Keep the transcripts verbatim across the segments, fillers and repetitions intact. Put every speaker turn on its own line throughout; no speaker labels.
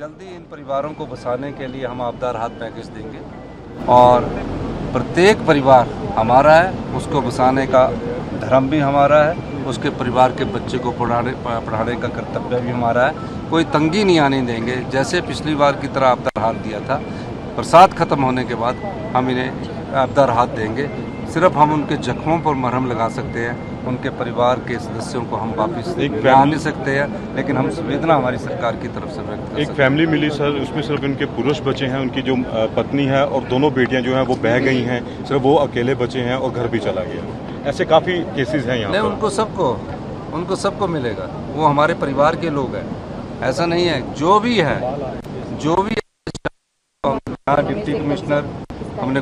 जल्दी इन परिवारों को बसाने के लिए हम आपदा राहत पैकेज देंगे और प्रत्येक परिवार हमारा है, उसको बसाने का धर्म भी हमारा है, उसके परिवार के बच्चे को पढ़ाने पढ़ाने का कर्तव्य भी हमारा है। कोई तंगी नहीं आने देंगे। जैसे पिछली बार की तरह आपदा राहत दिया था, बरसात खत्म होने के बाद हम इन्हें आपदा राहत देंगे। सिर्फ हम उनके जख्मों पर मरहम लगा सकते हैं, उनके परिवार के सदस्यों को हम वापस ला नहीं सकते हैं, लेकिन हम संवेदना हमारी सरकार की तरफ से व्यक्त कर
एक फैमिली मिली सर, उसमें सिर्फ उनके पुरुष बचे हैं, उनकी जो पत्नी है और दोनों बेटियां जो हैं वो बह गई हैं, सिर्फ वो अकेले बचे हैं और घर भी चला गया। ऐसे काफ़ी केसेस हैं यहाँ
नहीं, उनको सबको उनको सबको मिलेगा। वो हमारे परिवार के लोग हैं, ऐसा नहीं है। जो भी है जो भी है, डिप्टी कमिश्नर हमने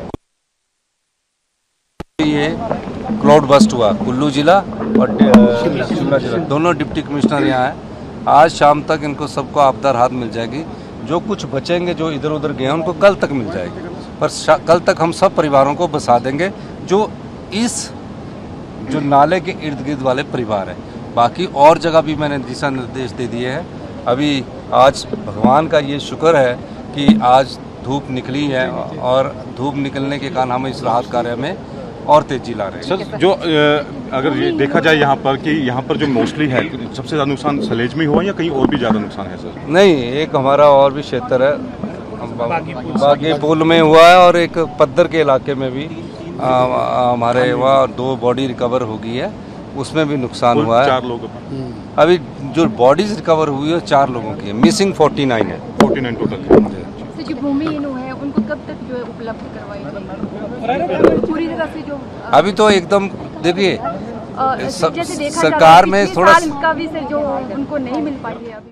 ये क्लाउड बस्ट हुआ, कुल्लू जिला और शिमला जिला, दोनों डिप्टी कमिश्नर यहाँ हैं। आज शाम तक इनको सबको आपदा राहत मिल जाएगी। जो कुछ बचेंगे, जो इधर उधर गए हैं, उनको कल तक मिल जाएगी। पर कल तक हम सब परिवारों को बसा देंगे जो इस जो नाले के इर्द गिर्द वाले परिवार हैं। बाकी और जगह भी मैंने दिशा निर्देश दे दिए हैं। अभी आज भगवान का ये शुक्र है कि आज धूप निकली है और धूप निकलने के कारण हम इस राहत कार्य में और तेजी ला रहे हैं।
सर, जो अगर ये देखा जाए यहाँ पर कि यहाँ पर जो मोस्टली है, सबसे ज़्यादा नुकसान सलेज में हुआ या कहीं और भी ज़्यादा नुकसान है सर?
नहीं, एक हमारा और भी क्षेत्र है, बागी पुल में हुआ है और एक पद्दर के इलाके में भी हमारे वहाँ दो बॉडी रिकवर हो गई है, उसमें भी नुकसान हुआ है।
चार लोग
अभी जो बॉडीज रिकवर हुई है चार लोगों की है, मिसिंग फोर्टी नाइन है।
Forty nine total.
जो भूमिहीन है उनको कब तक जो है उपलब्ध करवाई जाएगी पूरी तरह से? जो
अभी तो एकदम देखिए
जैसे देखा
सरकार में थोड़ा
का भी से जो उनको नहीं मिल पाई है अभी।